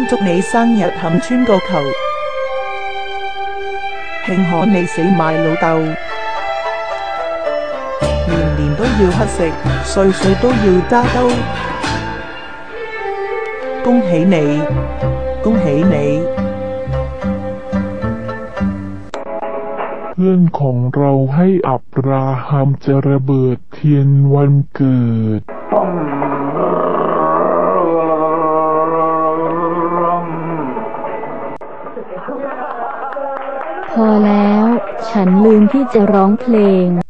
祝你生日冚穿個球，慶賀你死埋老豆，年年都要乞食，歲歲都要揸刀。恭喜你，恭喜你！ เพื่อนของเราให้อับราฮัมจะระเบิดเทียนวันเกิดพอแล้วฉันลืมที่จะร้องเพลง